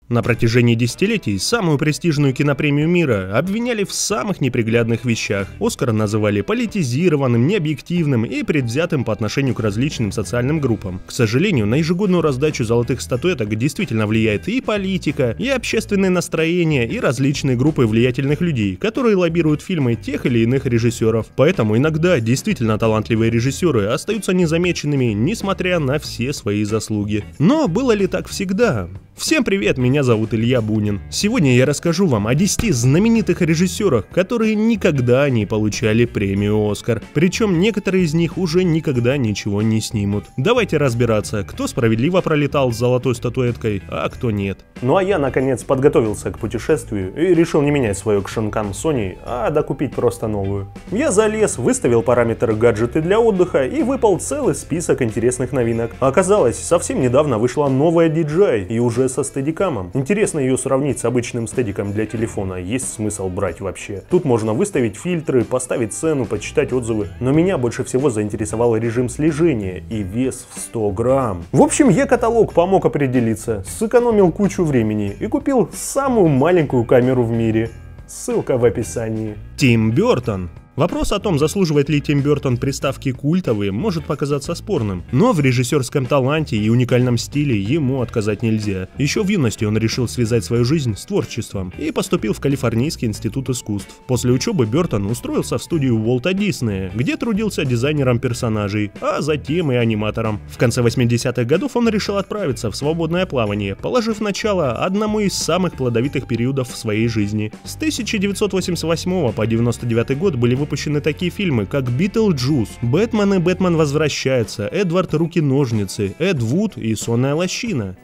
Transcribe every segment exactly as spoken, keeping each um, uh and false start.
На протяжении десятилетий самую престижную кинопремию мира обвиняли в самых неприглядных вещах. Оскар называли политизированным, необъективным и предвзятым по отношению к различным социальным группам. К сожалению, на ежегодную раздачу золотых статуэток действительно влияет и политика, и общественные настроения, и различные группы влиятельных людей, которые лоббируют фильмы тех или иных режиссеров. Поэтому иногда действительно талантливые режиссеры остаются незамеченными, несмотря на все свои заслуги. Но было ли так всегда? Всем привет, меня зовут Илья Бунин. Сегодня я расскажу вам о десяти знаменитых режиссерах, которые никогда не получали премию Оскар. Причем некоторые из них уже никогда ничего не снимут. Давайте разбираться, кто справедливо пролетал с золотой статуэткой, а кто нет. Ну а я наконец подготовился к путешествию и решил не менять свою Xencam Sony, а докупить просто новую. Я залез, выставил параметры гаджеты для отдыха и выпал целый список интересных новинок. Оказалось, совсем недавно вышла новая ди джей ай и уже со стедикамом. Интересно ее сравнить с обычным стедиком для телефона, есть смысл брать вообще. Тут можно выставить фильтры, поставить цену, почитать отзывы. Но меня больше всего заинтересовал режим слежения и вес в сто грамм. В общем, е-каталог помог определиться, сэкономил кучу времени и купил самую маленькую камеру в мире. Ссылка в описании. Тим Бёртон. Вопрос о том, заслуживает ли Тим Бёртон приставки «культовый», может показаться спорным, но в режиссерском таланте и уникальном стиле ему отказать нельзя. Еще в юности он решил связать свою жизнь с творчеством и поступил в Калифорнийский институт искусств. После учебы Бёртон устроился в студию Уолта Диснея, где трудился дизайнером персонажей, а затем и аниматором. В конце восьмидесятых годов он решил отправиться в свободное плавание, положив начало одному из самых плодовитых периодов в своей жизни. С тысяча девятьсот восемьдесят восьмого по девяносто девятый год были выпущены такие фильмы, как «Битлджус», «Бэтмен и Бэтмен возвращается», «Эдвард. Руки-ножницы», «Эд Вуд» и «Сонная лощина».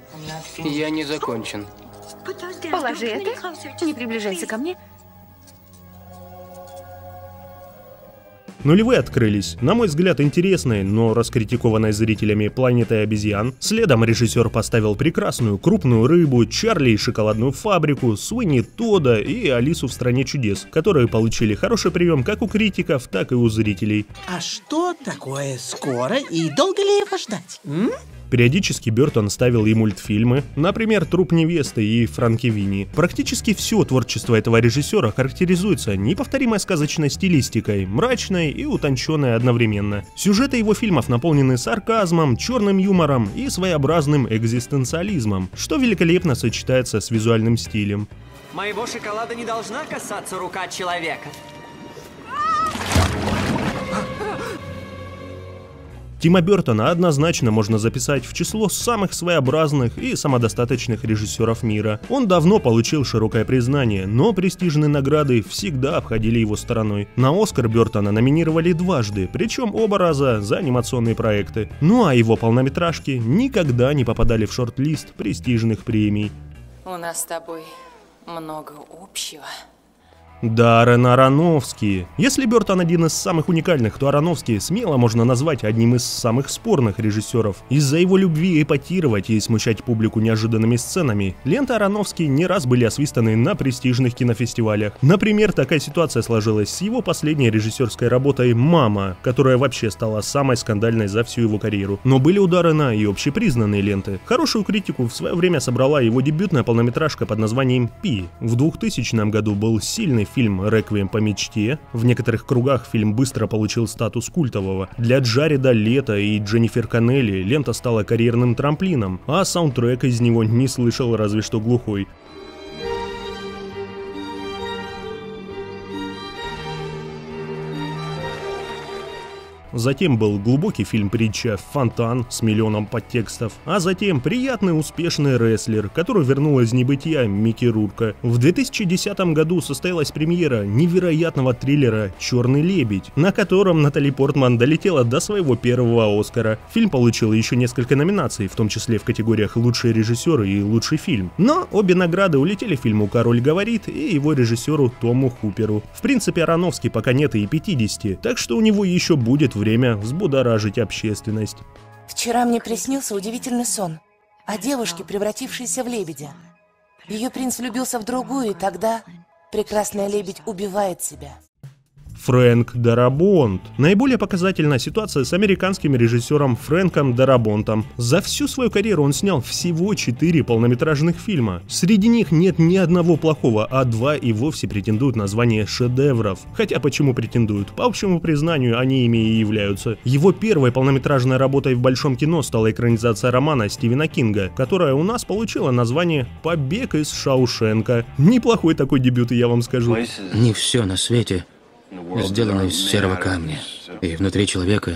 Я не закончен. Положи это, не приближайся ко мне. Нулевые открылись, на мой взгляд, интересной, но раскритикованной зрителями «Планетой обезьян». Следом режиссер поставил прекрасную «Крупную рыбу», «Чарли и шоколадную фабрику», «Суини Тодда» и «Алису в стране чудес», которые получили хороший прием как у критиков, так и у зрителей. А что такое скоро и долго ли его ждать? М? Периодически Бёртон ставил и мультфильмы, например, «Труп невесты» и «Франкевини». Практически все творчество этого режиссера характеризуется неповторимой сказочной стилистикой, мрачной и утонченной одновременно. Сюжеты его фильмов наполнены сарказмом, черным юмором и своеобразным экзистенциализмом, что великолепно сочетается с визуальным стилем. Моего шоколада не должна касаться рука человека. Тима Бёртона однозначно можно записать в число самых своеобразных и самодостаточных режиссеров мира. Он давно получил широкое признание, но престижные награды всегда обходили его стороной. На Оскар Бёртона номинировали дважды, причем оба раза за анимационные проекты. Ну а его полнометражки никогда не попадали в шорт-лист престижных премий. У нас с тобой много общего. Даррен Аронофски. Если Бёртон один из самых уникальных, то Аронофски смело можно назвать одним из самых спорных режиссеров. Из-за его любви эпатировать и смущать публику неожиданными сценами, ленты Аронофски не раз были освистаны на престижных кинофестивалях. Например, такая ситуация сложилась с его последней режиссерской работой «Мама», которая вообще стала самой скандальной за всю его карьеру. Но были у Даррена и общепризнанные ленты. Хорошую критику в свое время собрала его дебютная полнометражка под названием «Пи». В двухтысячном году был сильный фильм «Реквием по мечте». В некоторых кругах фильм быстро получил статус культового. Для Джареда Лето и Дженнифер Коннелли лента стала карьерным трамплином, а саундтрек из него не слышал разве что глухой. Затем был глубокий фильм-притча «Фонтан» с миллионом подтекстов, а затем приятный успешный рестлер, который вернул из небытия Микки Рурка. В две тысячи десятом году состоялась премьера невероятного триллера «Черный лебедь», на котором Натали Портман долетела до своего первого Оскара. Фильм получил еще несколько номинаций, в том числе в категориях «Лучший режиссер» и «Лучший фильм». Но обе награды улетели фильму «Король говорит» и его режиссеру Тому Хуперу. В принципе, Аронофски пока нет и пятидесяти, так что у него еще будет время взбудоражить общественность. Вчера мне приснился удивительный сон о девушке, превратившейся в лебедя. Ее принц влюбился в другую, и тогда прекрасная лебедь убивает себя. Фрэнк Дарабонт. Наиболее показательна ситуация с американским режиссером Фрэнком Дарабонтом. За всю свою карьеру он снял всего четыре полнометражных фильма. Среди них нет ни одного плохого, а два и вовсе претендуют на звание шедевров. Хотя почему претендуют? По общему признанию, они ими и являются. Его первой полнометражной работой в большом кино стала экранизация романа Стивена Кинга, которая у нас получила название «Побег из Шаушенка». Неплохой такой дебют, я вам скажу. Не все на свете сделано из серого камня. И внутри человека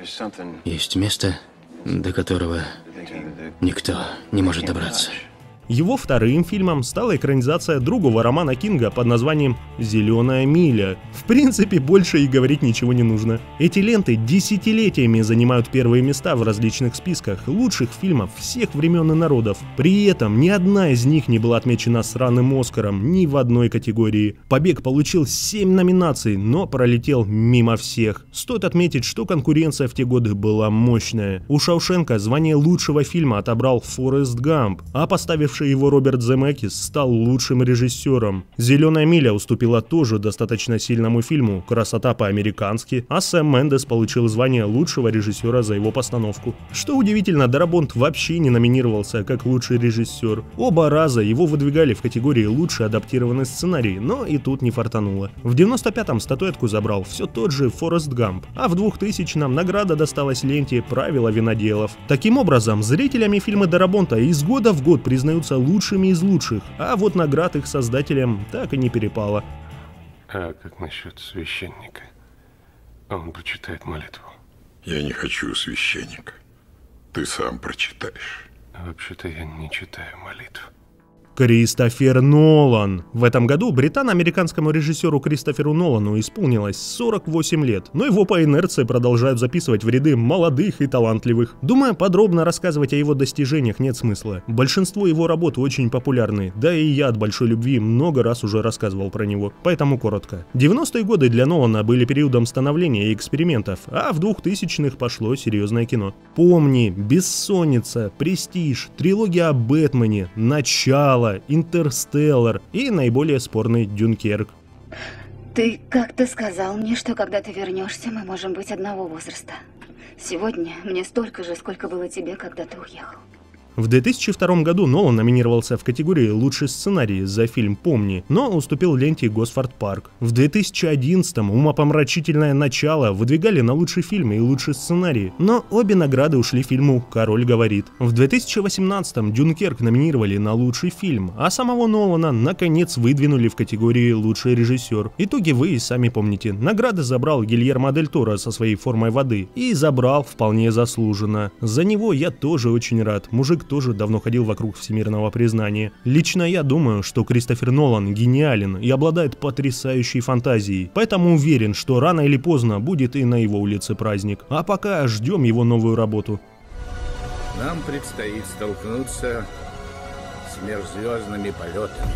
есть место, до которого никто не может добраться. Его вторым фильмом стала экранизация другого романа Кинга под названием «Зеленая миля». В принципе, больше и говорить ничего не нужно. Эти ленты десятилетиями занимают первые места в различных списках лучших фильмов всех времен и народов. При этом ни одна из них не была отмечена сраным Оскаром ни в одной категории. «Побег» получил семь номинаций, но пролетел мимо всех. Стоит отметить, что конкуренция в те годы была мощная. У Шаушенка звание лучшего фильма отобрал Форест Гамп, а поставив его Роберт Земекис стал лучшим режиссером. «Зеленая миля» уступила тоже достаточно сильному фильму «Красота по-американски», а Сэм Мендес получил звание лучшего режиссера за его постановку. Что удивительно, Дарабонт вообще не номинировался как лучший режиссер. Оба раза его выдвигали в категории «Лучший адаптированный сценарий», но и тут не фартануло. В девяносто пятом статуэтку забрал все тот же Форест Гамп, а в двухтысячном награда досталась ленте «Правила виноделов». Таким образом, зрителями фильма Дарабонта из года в год признают лучшими из лучших, а вот наград их создателям так и не перепало. А как насчет священника? Он прочитает молитву. Я не хочу священника. Ты сам прочитаешь. Вообще-то я не читаю молитв. Кристофер Нолан. В этом году британо-американскому режиссеру Кристоферу Нолану исполнилось сорок восемь лет, но его по инерции продолжают записывать в ряды молодых и талантливых. Думаю, подробно рассказывать о его достижениях нет смысла. Большинство его работ очень популярны, да и я от большой любви много раз уже рассказывал про него, поэтому коротко. девяностые годы для Нолана были периодом становления и экспериментов, а в двухтысячных пошло серьезное кино. «Помни», «Бессонница», «Престиж», трилогия о Бэтмене, «Начало», «Интерстеллар» и наиболее спорный «Дюнкерк». Ты как-то сказал мне, что когда ты вернешься, мы можем быть одного возраста. Сегодня мне столько же, сколько было тебе, когда ты уехал. В две тысячи втором году Нолан номинировался в категории «Лучший сценарий» за фильм «Помни», но уступил ленте «Госфорд Парк». В две тысячи одиннадцатом «Умопомрачительное начало» выдвигали на лучший фильм и лучший сценарий, но обе награды ушли фильму «Король говорит». В две тысячи восемнадцатом «Дюнкерк» номинировали на лучший фильм, а самого Нолана наконец выдвинули в категории «Лучший режиссер». Итоги вы и сами помните. Награды забрал Гильермо дель Торо со своей «Формой воды» и забрал вполне заслуженно. За него я тоже очень рад. Мужик тоже давно ходил вокруг всемирного признания. Лично я думаю, что Кристофер Нолан гениален и обладает потрясающей фантазией, поэтому уверен, что рано или поздно будет и на его улице праздник. А пока ждем его новую работу. Нам предстоит столкнуться с межзвездными полетами.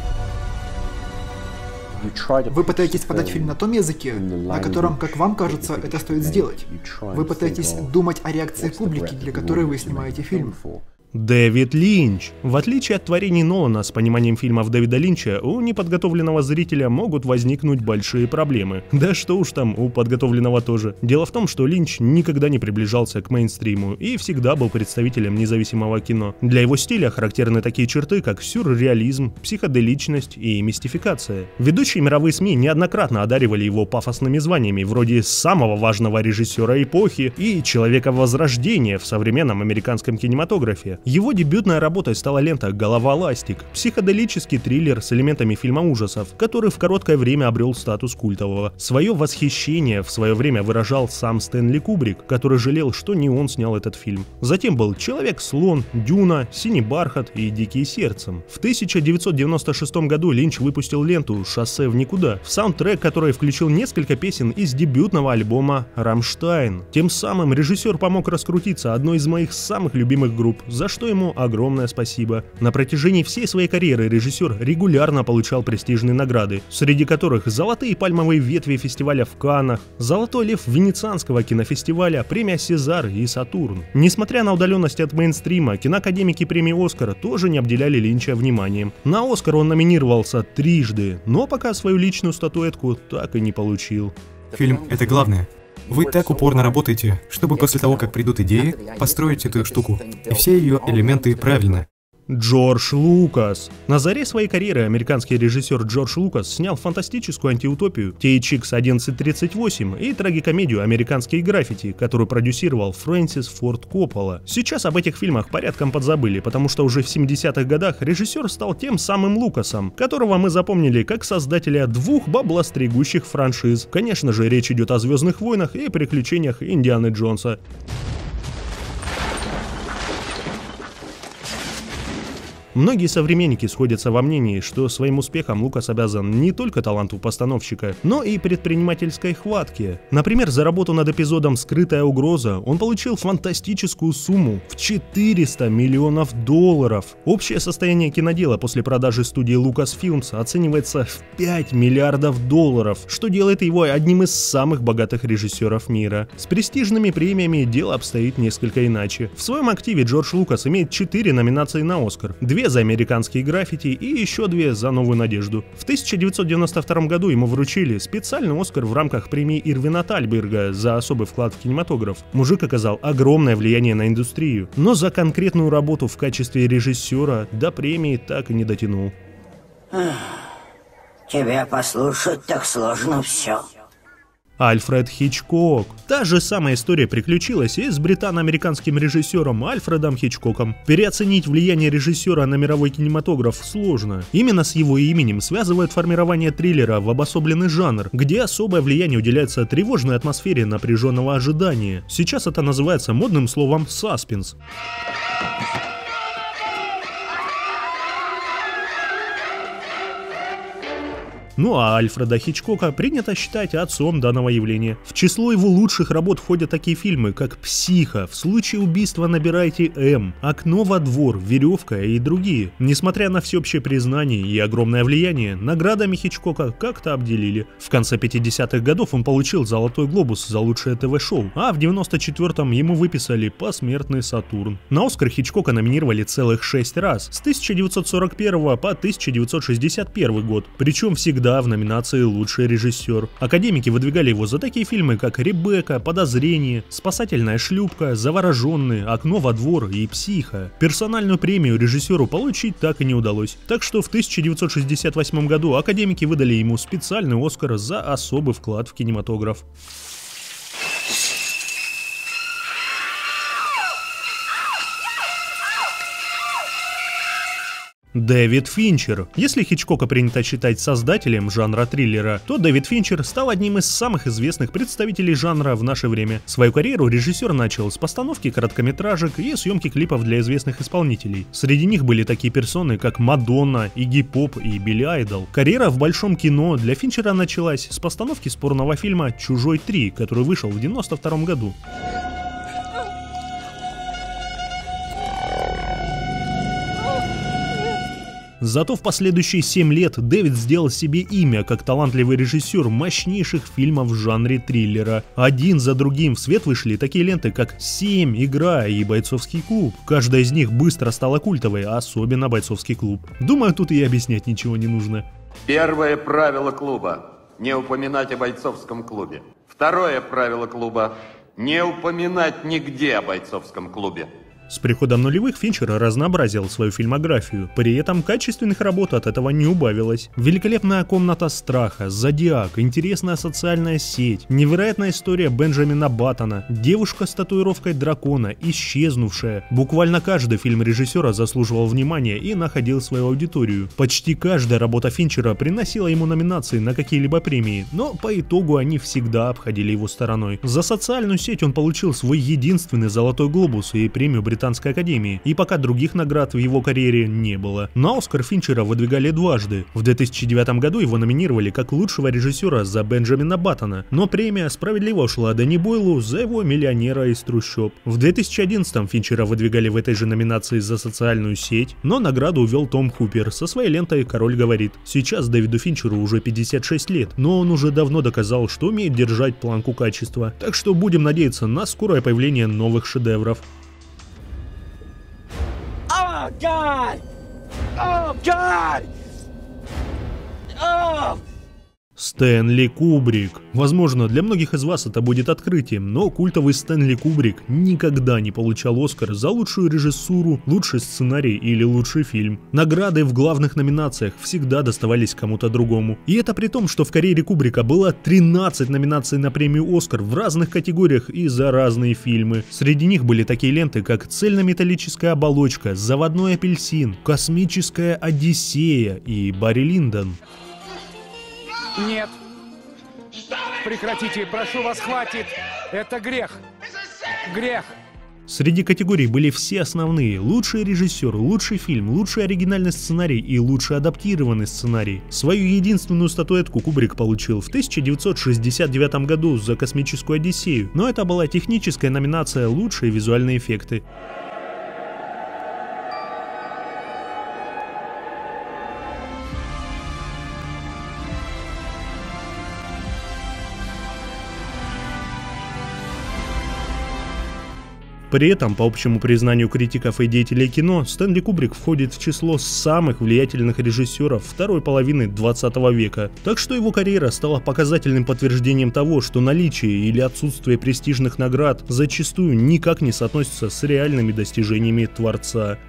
Вы пытаетесь подать фильм на том языке, на котором, как вам кажется, это стоит сделать. Вы пытаетесь думать о реакции публики, для которой вы снимаете фильм. Дэвид Линч. В отличие от творений Нолана, с пониманием фильмов Дэвида Линча у неподготовленного зрителя могут возникнуть большие проблемы. Да что уж там, у подготовленного тоже. Дело в том, что Линч никогда не приближался к мейнстриму и всегда был представителем независимого кино. Для его стиля характерны такие черты, как сюрреализм, психоделичность и мистификация. Ведущие мировые СМИ неоднократно одаривали его пафосными званиями, вроде самого важного режиссера эпохи и человека возрождения в современном американском кинематографе. Его дебютной работой стала лента «Голова ластик», психоделический триллер с элементами фильма ужасов, который в короткое время обрел статус культового. Свое восхищение в свое время выражал сам Стэнли Кубрик, который жалел, что не он снял этот фильм. Затем был «Человек-слон», «Дюна», «Синий бархат» и «Дикие сердцем». В тысяча девятьсот девяносто шестом году Линч выпустил ленту «Шоссе в никуда», в саундтрек которой включил несколько песен из дебютного альбома «Рамштайн». Тем самым режиссер помог раскрутиться одной из моих самых любимых групп, за что ему огромное спасибо. На протяжении всей своей карьеры режиссер регулярно получал престижные награды, среди которых золотые пальмовые ветви фестиваля в Каннах, золотой лев Венецианского кинофестиваля, премия Сезар и Сатурн. Несмотря на удаленность от мейнстрима, киноакадемики премии Оскар тоже не обделяли Линча вниманием. На Оскар он номинировался трижды, но пока свою личную статуэтку так и не получил. Фильм — это главное. Вы так упорно работаете, чтобы после того, как придут идеи, построить эту штуку. И все ее элементы правильно. Джордж Лукас. На заре своей карьеры американский режиссер Джордж Лукас снял фантастическую антиутопию Ти Эйч Икс одиннадцать тридцать восемь и трагикомедию «Американские граффити», которую продюсировал Фрэнсис Форд Коппола. Сейчас об этих фильмах порядком подзабыли, потому что уже в семидесятых годах режиссер стал тем самым Лукасом, которого мы запомнили как создателя двух баблостригущих франшиз. Конечно же, речь идет о «Звездных войнах» и приключениях Индианы Джонса. Многие современники сходятся во мнении, что своим успехом Лукас обязан не только таланту постановщика, но и предпринимательской хватке. Например, за работу над эпизодом «Скрытая угроза» он получил фантастическую сумму в четыреста миллионов долларов. Общее состояние кинодела после продажи студии Lucasfilms оценивается в пять миллиардов долларов, что делает его одним из самых богатых режиссеров мира. С престижными премиями дело обстоит несколько иначе. В своем активе Джордж Лукас имеет четыре номинации на Оскар. Две за «Американские граффити» и еще две за «Новую надежду». В тысяча девятьсот девяносто втором году ему вручили специальный Оскар в рамках премии Ирвина Тальберга за особый вклад в кинематограф. Мужик оказал огромное влияние на индустрию, но за конкретную работу в качестве режиссера до премии так и не дотянул. Тебя послушать так сложно все. Альфред Хичкок. Та же самая история приключилась и с британо-американским режиссером Альфредом Хичкоком. Переоценить влияние режиссера на мировой кинематограф сложно. Именно с его именем связывают формирование триллера в обособленный жанр, где особое влияние уделяется тревожной атмосфере напряженного ожидания. Сейчас это называется модным словом «саспенс». Ну а Альфреда Хичкока принято считать отцом данного явления. В число его лучших работ входят такие фильмы, как «Психо», «В случае убийства набирайте М», «Окно во двор», «Веревка» и другие. Несмотря на всеобщее признание и огромное влияние, наградами Хичкока как-то обделили. В конце пятидесятых годов он получил «Золотой глобус» за лучшее ТВ-шоу, а в девяносто четвёртом ему выписали «Посмертный Сатурн». На Оскар Хичкока номинировали целых шесть раз, с тысяча девятьсот сорок первого по тысяча девятьсот шестьдесят первый год, причем всегда в номинации «Лучший режиссер». Академики выдвигали его за такие фильмы, как «Ребекка», «Подозрение», «Спасательная шлюпка», «Завороженный», «Окно во двор» и «Психо». Персональную премию режиссеру получить так и не удалось. Так что в тысяча девятьсот шестьдесят восьмом году академики выдали ему специальный Оскар за особый вклад в кинематограф. Дэвид Финчер. Если Хичкока принято считать создателем жанра триллера, то Дэвид Финчер стал одним из самых известных представителей жанра в наше время. Свою карьеру режиссер начал с постановки короткометражек и съемки клипов для известных исполнителей. Среди них были такие персоны, как Мадонна, Игги Поп и Билли Айдол. Карьера в большом кино для Финчера началась с постановки спорного фильма «Чужой три», который вышел в девяносто втором году. Зато в последующие семь лет Дэвид сделал себе имя как талантливый режиссер мощнейших фильмов в жанре триллера. Один за другим в свет вышли такие ленты, как «Семь», «Игра» и «Бойцовский клуб». Каждая из них быстро стала культовой, особенно «Бойцовский клуб». Думаю, тут и объяснять ничего не нужно. Первое правило клуба – не упоминать о бойцовском клубе. Второе правило клуба – не упоминать нигде о бойцовском клубе. С приходом нулевых Финчер разнообразил свою фильмографию, при этом качественных работ от этого не убавилось. «Великолепная комната страха», «Зодиак», «Интересная социальная сеть», «Невероятная история Бенджамина Баттона», «Девушка с татуировкой дракона», «Исчезнувшая». Буквально каждый фильм режиссера заслуживал внимания и находил свою аудиторию. Почти каждая работа Финчера приносила ему номинации на какие-либо премии, но по итогу они всегда обходили его стороной. За «Социальную сеть» он получил свой единственный «Золотой глобус» и премию Британской Британской академии, и пока других наград в его карьере не было. На Оскар Финчера выдвигали дважды. В две тысячи девятом году его номинировали как лучшего режиссера за Бенджамина Баттона, но премия справедливо ушла Дэнни Бойлу за его «Миллионера из трущоб». В две тысячи одиннадцатом Финчера выдвигали в этой же номинации за «Социальную сеть», но награду увел Том Хупер со своей лентой «Король говорит». Сейчас Дэвиду Финчеру уже пятьдесят шесть лет, но он уже давно доказал, что умеет держать планку качества. Так что будем надеяться на скорое появление новых шедевров. Oh, God! Oh, God! Oh! Стэнли Кубрик. Возможно, для многих из вас это будет открытием, но культовый Стэнли Кубрик никогда не получал Оскар за лучшую режиссуру, лучший сценарий или лучший фильм. Награды в главных номинациях всегда доставались кому-то другому. И это при том, что в карьере Кубрика было тринадцать номинаций на премию Оскар в разных категориях и за разные фильмы. Среди них были такие ленты, как «Цельнометаллическая оболочка», «Заводной апельсин», «Космическая Одиссея» и «Барри Линдон». Нет. Прекратите, прошу вас, хватит. Это грех. Грех. Среди категорий были все основные: лучший режиссер, лучший фильм, лучший оригинальный сценарий и лучший адаптированный сценарий. Свою единственную статуэтку Кубрик получил в тысяча девятьсот шестьдесят девятом году за «Космическую Одиссею», но это была техническая номинация «Лучшие визуальные эффекты». При этом, по общему признанию критиков и деятелей кино, Стэнли Кубрик входит в число самых влиятельных режиссеров второй половины двадцатого века, так что его карьера стала показательным подтверждением того, что наличие или отсутствие престижных наград зачастую никак не соотносится с реальными достижениями творца.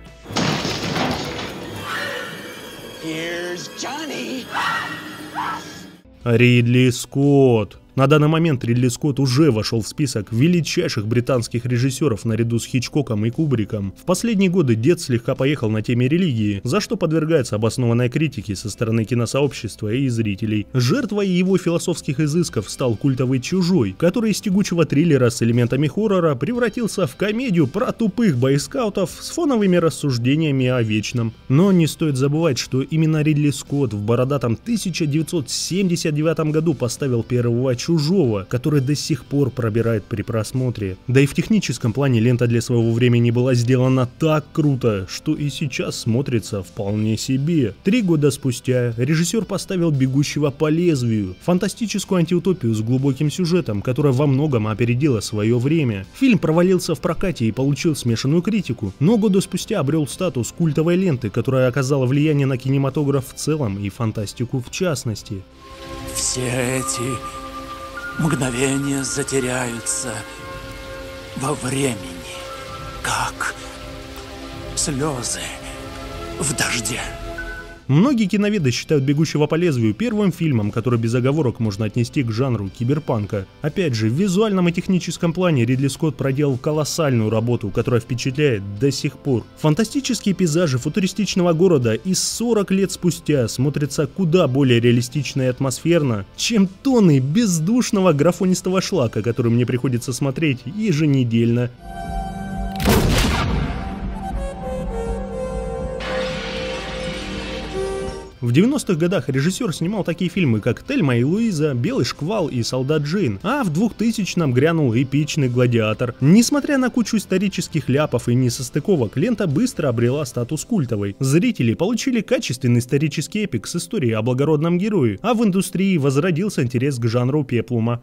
Ридли Скотт. На данный момент Ридли Скотт уже вошел в список величайших британских режиссеров наряду с Хичкоком и Кубриком. В последние годы дед слегка поехал на теме религии, за что подвергается обоснованной критике со стороны киносообщества и зрителей. Жертвой его философских изысков стал культовый «Чужой», который из тягучего триллера с элементами хоррора превратился в комедию про тупых бойскаутов с фоновыми рассуждениями о вечном. Но не стоит забывать, что именно Ридли Скотт в бородатом тысяча девятьсот семьдесят девятом году поставил первого «Чужого», который до сих пор пробирает при просмотре. Да и в техническом плане лента для своего времени была сделана так круто, что и сейчас смотрится вполне себе. Три года спустя режиссер поставил «Бегущего по лезвию», фантастическую антиутопию с глубоким сюжетом, которая во многом опередила свое время. Фильм провалился в прокате и получил смешанную критику, но года спустя обрел статус культовой ленты, которая оказала влияние на кинематограф в целом и фантастику в частности. Все эти мгновения затеряются во времени, как слезы в дожде. Многие киноведы считают «Бегущего по лезвию» первым фильмом, который без оговорок можно отнести к жанру киберпанка. Опять же, в визуальном и техническом плане Ридли Скотт проделал колоссальную работу, которая впечатляет до сих пор. Фантастические пейзажи футуристичного города и сорок лет спустя смотрятся куда более реалистично и атмосферно, чем тонны бездушного графонистого шлака, который мне приходится смотреть еженедельно. В девяностых годах режиссер снимал такие фильмы, как «Тельма и Луиза», «Белый шквал» и «Солдат Джейн», а в двухтысячном грянул эпичный «Гладиатор». Несмотря на кучу исторических ляпов и несостыковок, лента быстро обрела статус культовой. Зрители получили качественный исторический эпик с историей о благородном герое, а в индустрии возродился интерес к жанру пеплума.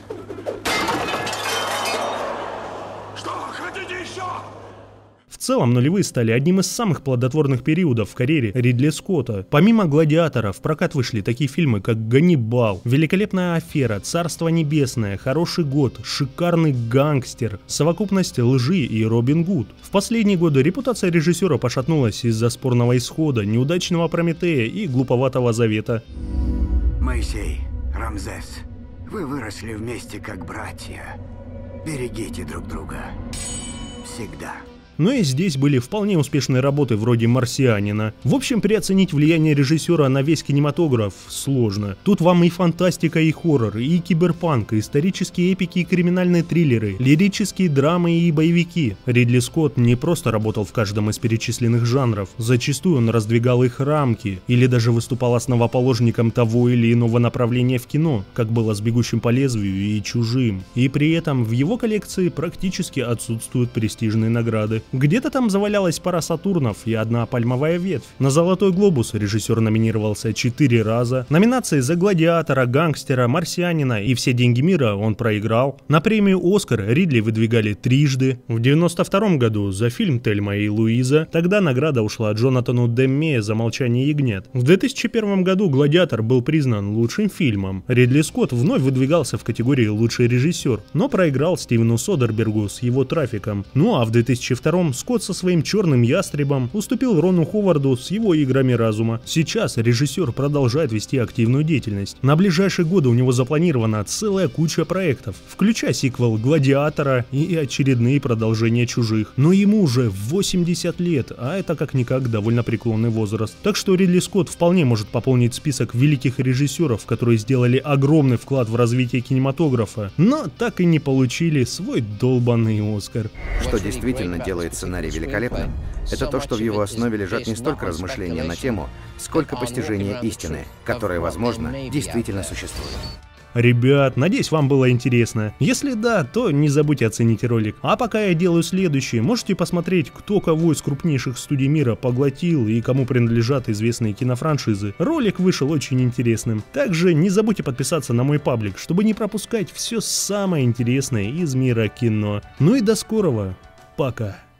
В целом, нулевые стали одним из самых плодотворных периодов в карьере Ридли Скотта. Помимо «Гладиатора» в прокат вышли такие фильмы, как «Ганнибал», «Великолепная афера», «Царство небесное», «Хороший год», «Шикарный гангстер», «Совокупность лжи» и «Робин Гуд». В последние годы репутация режиссера пошатнулась из-за спорного исхода, неудачного «Прометея» и глуповатого «Завета». Моисей, Рамзес, вы выросли вместе как братья. Берегите друг друга. Всегда. Но и здесь были вполне успешные работы вроде «Марсианина». В общем, переоценить влияние режиссера на весь кинематограф сложно. Тут вам и фантастика, и хоррор, и киберпанк, и исторические эпики, и криминальные триллеры, лирические драмы и боевики. Ридли Скотт не просто работал в каждом из перечисленных жанров. Зачастую он раздвигал их рамки, или даже выступал основоположником того или иного направления в кино, как было с «Бегущим по лезвию» и «Чужим». И при этом в его коллекции практически отсутствуют престижные награды. годы. Где-то там завалялась пара Сатурнов и одна пальмовая ветвь. На «Золотой глобус» режиссер номинировался четыре раза. Номинации за «Гладиатора», «Гангстера», «Марсианина» и «Все деньги мира» он проиграл. На премию «Оскар» Ридли выдвигали трижды. В девяносто втором году за фильм «Тельма и Луиза». Тогда награда ушла Джонатану Демме за «Молчание ягнят». В две тысячи первом году «Гладиатор» был признан лучшим фильмом. Ридли Скотт вновь выдвигался в категории «Лучший режиссер», но проиграл Стивену Содербергу с его «Трафиком». Ну а в две тысячи втором Скотт со своим «Черным ястребом» уступил Рону Ховарду с его «Играми разума». Сейчас режиссер продолжает вести активную деятельность. На ближайшие годы у него запланирована целая куча проектов, включая сиквел «Гладиатора» и очередные продолжения «Чужих». Но ему уже восемьдесят лет, а это как-никак довольно преклонный возраст. Так что Ридли Скотт вполне может пополнить список великих режиссеров, которые сделали огромный вклад в развитие кинематографа, но так и не получили свой долбанный Оскар. Что действительно делает сценарий великолепным, это то, что в его основе лежат не столько размышления на тему, сколько постижение истины, которая, возможно, действительно существует. Ребят, надеюсь, вам было интересно. Если да, то не забудьте оценить ролик. А пока я делаю следующее, можете посмотреть, кто кого из крупнейших студий мира поглотил и кому принадлежат известные кинофраншизы. Ролик вышел очень интересным. Также не забудьте подписаться на мой паблик, чтобы не пропускать все самое интересное из мира кино. Ну и до скорого. Пока.